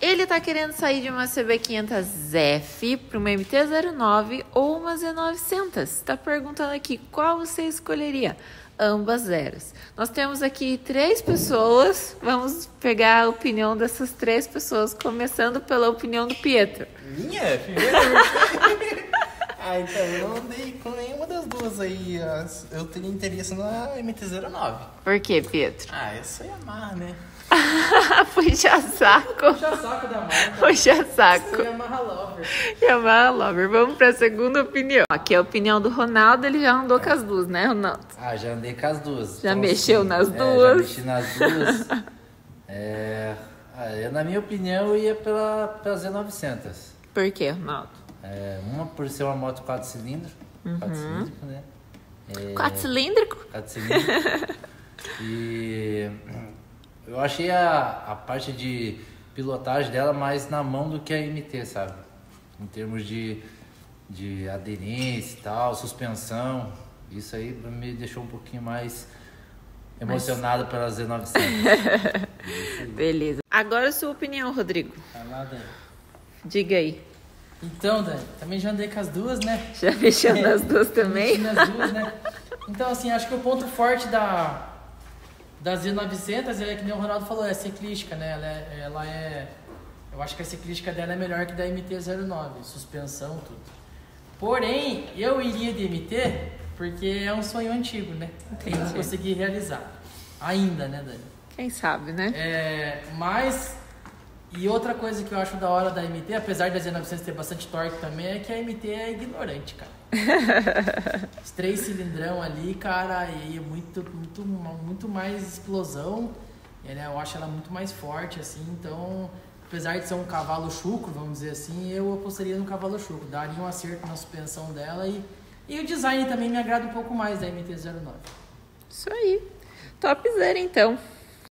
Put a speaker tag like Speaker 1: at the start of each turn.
Speaker 1: Ele tá querendo sair de uma CB500F para uma MT-09 ou uma Z900. Tá perguntando aqui qual você escolheria. Ambas zeros. Nós temos aqui 3 pessoas. Vamos pegar a opinião dessas 3 pessoas, começando pela opinião do Pietro.
Speaker 2: Minha? Primeiro? Então eu não andei com nenhuma das duas aí. Eu teria interesse na MT-09.
Speaker 1: Por quê, Pietro?
Speaker 2: Essa é Yamaha, né?
Speaker 1: Puxa saco.
Speaker 3: Puxa saco da marca.
Speaker 1: Puxa saco.
Speaker 3: Isso é Yamaha Lover.
Speaker 1: Yamaha Lover. Vamos para a segunda opinião. Aqui é a opinião do Ronaldo. Ele já andou com as duas, né, Ronaldo?
Speaker 2: Já andei com as duas.
Speaker 1: Já
Speaker 2: então,
Speaker 1: mexeu
Speaker 2: assim,
Speaker 1: nas duas?
Speaker 2: Já mexi nas duas. Na minha opinião, eu ia pela Z900.
Speaker 1: Por quê, Ronaldo?
Speaker 2: Uma por ser uma moto 4 cilindros. 4 cilíndrico, né?
Speaker 1: 4 cilíndrico?
Speaker 2: 4 cilindros. E eu achei a parte de pilotagem dela mais na mão do que a MT, sabe? Em termos de aderência e tal, suspensão. Isso aí me deixou um pouquinho mais emocionado pela Z900.
Speaker 1: Beleza. Agora a sua opinião, Rodrigo.
Speaker 3: Vai lá, Dani.
Speaker 1: Diga aí.
Speaker 3: Então, Dani, também já andei com as duas, né?
Speaker 1: Já mexeu nas duas também?
Speaker 3: Mexi nas duas, né? Então, assim, acho que o ponto forte da Z900 é que nem o Ronaldo falou, é ciclística, né? Eu acho que a ciclística dela é melhor que da MT-09, suspensão, tudo. Porém, eu iria de MT porque é um sonho antigo, né?
Speaker 1: Entendi.
Speaker 3: Eu não consegui realizar. Ainda, né, Dani?
Speaker 1: Quem sabe, né?
Speaker 3: E outra coisa que eu acho da hora da MT, apesar da Z900 ter bastante torque também, é que a MT é ignorante, cara. Os 3 cilindrão ali, cara, e muito mais explosão. Eu acho ela muito mais forte, assim, então, apesar de ser um cavalo chucro, vamos dizer assim, eu apostaria no cavalo chucro. Daria um acerto na suspensão dela e o design também me agrada um pouco mais da MT-09.
Speaker 1: Isso aí. Topzera, então.